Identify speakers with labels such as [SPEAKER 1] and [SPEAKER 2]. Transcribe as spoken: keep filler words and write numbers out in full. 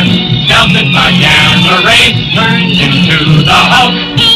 [SPEAKER 1] down that my gamma ray turns into the Hulk.